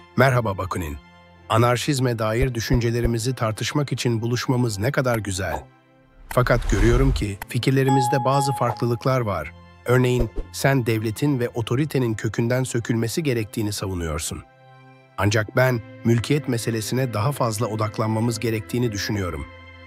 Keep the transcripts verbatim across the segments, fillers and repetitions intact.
Merhaba Bakunin. Anarşizme dair düşüncelerimizi tartışmak için buluşmamız ne kadar güzel. Fakat görüyorum ki fikirlerimizde bazı farklılıklar var. Örneğin sen devletin ve otoritenin kökünden sökülmesi gerektiğini savunuyorsun. Ancak ben mülkiyet meselesine daha fazla odaklanmamız gerektiğini düşünüyorum.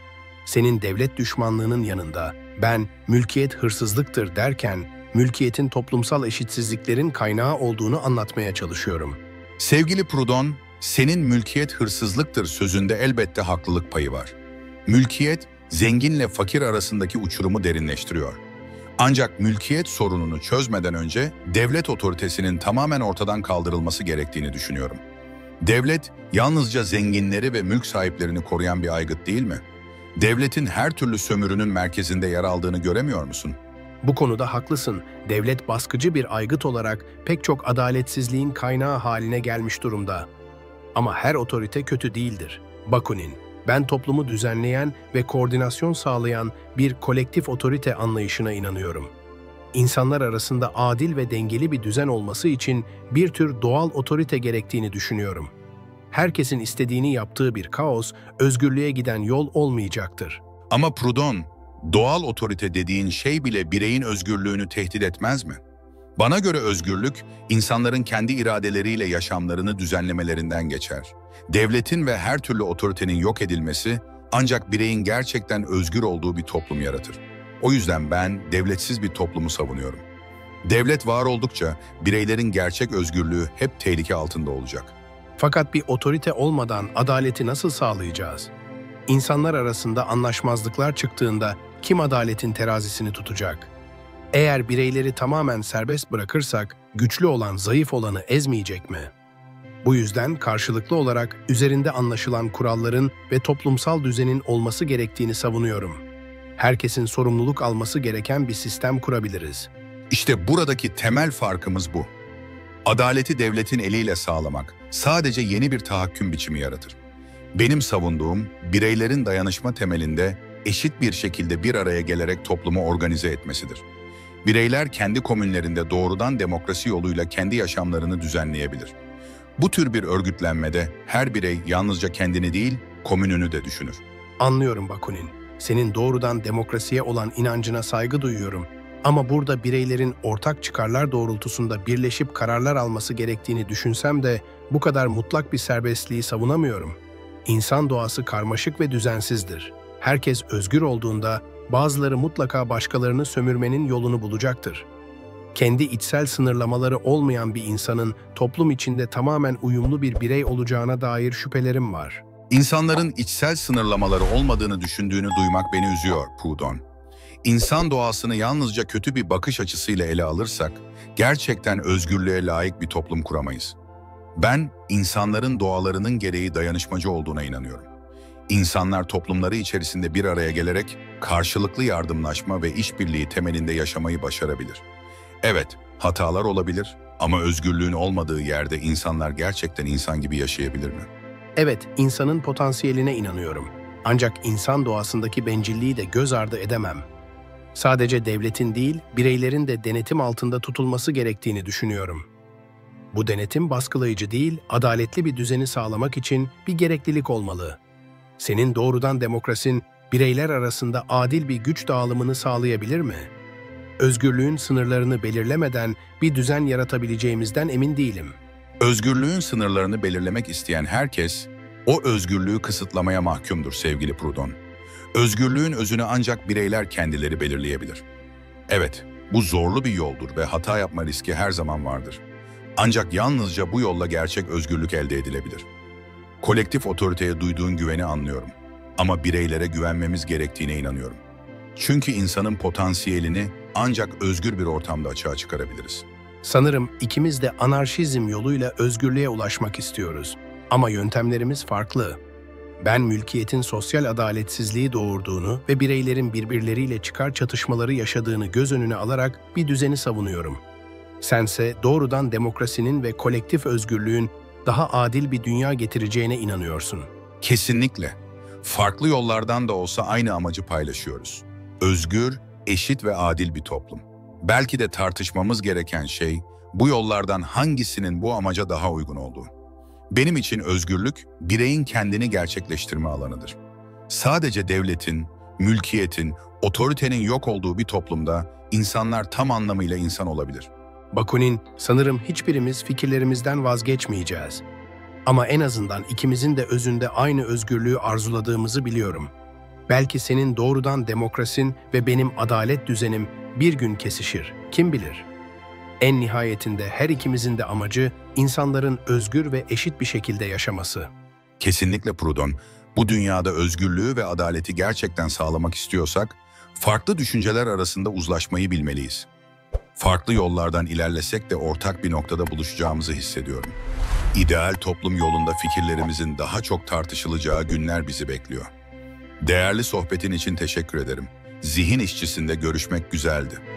Senin devlet düşmanlığının yanında ben mülkiyet hırsızlıktır derken mülkiyetin toplumsal eşitsizliklerin kaynağı olduğunu anlatmaya çalışıyorum. Sevgili Proudhon, senin mülkiyet hırsızlıktır sözünde elbette haklılık payı var. Mülkiyet, zenginle fakir arasındaki uçurumu derinleştiriyor. Ancak mülkiyet sorununu çözmeden önce devlet otoritesinin tamamen ortadan kaldırılması gerektiğini düşünüyorum. Devlet, yalnızca zenginleri ve mülk sahiplerini koruyan bir aygıt değil mi? Devletin her türlü sömürünün merkezinde yer aldığını göremiyor musun? Bu konuda haklısın. Devlet baskıcı bir aygıt olarak pek çok adaletsizliğin kaynağı haline gelmiş durumda. Ama her otorite kötü değildir. Bakunin, ben toplumu düzenleyen ve koordinasyon sağlayan bir kolektif otorite anlayışına inanıyorum. İnsanlar arasında adil ve dengeli bir düzen olması için bir tür doğal otorite gerektiğini düşünüyorum. Herkesin istediğini yaptığı bir kaos, özgürlüğe giden yol olmayacaktır. Ama Proudhon, doğal otorite dediğin şey bile bireyin özgürlüğünü tehdit etmez mi? Bana göre özgürlük, insanların kendi iradeleriyle yaşamlarını düzenlemelerinden geçer. Devletin ve her türlü otoritenin yok edilmesi, ancak bireyin gerçekten özgür olduğu bir toplum yaratır. O yüzden ben devletsiz bir toplumu savunuyorum. Devlet var oldukça bireylerin gerçek özgürlüğü hep tehlike altında olacak. Fakat bir otorite olmadan adaleti nasıl sağlayacağız? İnsanlar arasında anlaşmazlıklar çıktığında kim adaletin terazisini tutacak? Eğer bireyleri tamamen serbest bırakırsak, güçlü olan zayıf olanı ezmeyecek mi? Bu yüzden karşılıklı olarak üzerinde anlaşılan kuralların ve toplumsal düzenin olması gerektiğini savunuyorum. Herkesin sorumluluk alması gereken bir sistem kurabiliriz. İşte buradaki temel farkımız bu. Adaleti devletin eliyle sağlamak sadece yeni bir tahakküm biçimi yaratır. Benim savunduğum, bireylerin dayanışma temelinde eşit bir şekilde bir araya gelerek toplumu organize etmesidir. Bireyler kendi komünlerinde doğrudan demokrasi yoluyla kendi yaşamlarını düzenleyebilir. Bu tür bir örgütlenmede her birey yalnızca kendini değil, komününü de düşünür. Anlıyorum Bakunin. Senin doğrudan demokrasiye olan inancına saygı duyuyorum. Ama burada bireylerin ortak çıkarlar doğrultusunda birleşip kararlar alması gerektiğini düşünsem de bu kadar mutlak bir serbestliği savunamıyorum. İnsan doğası karmaşık ve düzensizdir. Herkes özgür olduğunda bazıları mutlaka başkalarını sömürmenin yolunu bulacaktır. Kendi içsel sınırlamaları olmayan bir insanın toplum içinde tamamen uyumlu bir birey olacağına dair şüphelerim var. İnsanların içsel sınırlamaları olmadığını düşündüğünü duymak beni üzüyor, Proudhon. İnsan doğasını yalnızca kötü bir bakış açısıyla ele alırsak, gerçekten özgürlüğe layık bir toplum kuramayız. Ben, insanların doğalarının gereği dayanışmacı olduğuna inanıyorum. İnsanlar toplumları içerisinde bir araya gelerek karşılıklı yardımlaşma ve işbirliği temelinde yaşamayı başarabilir. Evet, hatalar olabilir ama özgürlüğün olmadığı yerde insanlar gerçekten insan gibi yaşayabilir mi? Evet, insanın potansiyeline inanıyorum. Ancak insan doğasındaki bencilliği de göz ardı edemem. Sadece devletin değil, bireylerin de denetim altında tutulması gerektiğini düşünüyorum. Bu denetim baskılayıcı değil, adaletli bir düzeni sağlamak için bir gereklilik olmalı. Senin doğrudan demokrasin, bireyler arasında adil bir güç dağılımını sağlayabilir mi? Özgürlüğün sınırlarını belirlemeden bir düzen yaratabileceğimizden emin değilim. Özgürlüğün sınırlarını belirlemek isteyen herkes, o özgürlüğü kısıtlamaya mahkumdur sevgili Proudhon. Özgürlüğün özünü ancak bireyler kendileri belirleyebilir. Evet, bu zorlu bir yoldur ve hata yapma riski her zaman vardır. Ancak yalnızca bu yolla gerçek özgürlük elde edilebilir. Kolektif otoriteye duyduğun güveni anlıyorum. Ama bireylere güvenmemiz gerektiğine inanıyorum. Çünkü insanın potansiyelini ancak özgür bir ortamda açığa çıkarabiliriz. Sanırım ikimiz de anarşizm yoluyla özgürlüğe ulaşmak istiyoruz. Ama yöntemlerimiz farklı. Ben mülkiyetin sosyal adaletsizliği doğurduğunu ve bireylerin birbirleriyle çıkar çatışmaları yaşadığını göz önüne alarak bir düzeni savunuyorum. Sense doğrudan demokrasinin ve kolektif özgürlüğün daha adil bir dünya getireceğine inanıyorsun. Kesinlikle. Farklı yollardan da olsa aynı amacı paylaşıyoruz. Özgür, eşit ve adil bir toplum. Belki de tartışmamız gereken şey bu yollardan hangisinin bu amaca daha uygun olduğu. Benim için özgürlük, bireyin kendini gerçekleştirme alanıdır. Sadece devletin, mülkiyetin, otoritenin yok olduğu bir toplumda insanlar tam anlamıyla insan olabilir. Bakunin, sanırım hiçbirimiz fikirlerimizden vazgeçmeyeceğiz. Ama en azından ikimizin de özünde aynı özgürlüğü arzuladığımızı biliyorum. Belki senin doğrudan demokrasin ve benim adalet düzenim bir gün kesişir, kim bilir? En nihayetinde her ikimizin de amacı insanların özgür ve eşit bir şekilde yaşaması. Kesinlikle Proudhon, bu dünyada özgürlüğü ve adaleti gerçekten sağlamak istiyorsak, farklı düşünceler arasında uzlaşmayı bilmeliyiz. Farklı yollardan ilerlesek de ortak bir noktada buluşacağımızı hissediyorum. İdeal toplum yolunda fikirlerimizin daha çok tartışılacağı günler bizi bekliyor. Değerli sohbetin için teşekkür ederim. Zihin İşçisi'nde görüşmek güzeldi.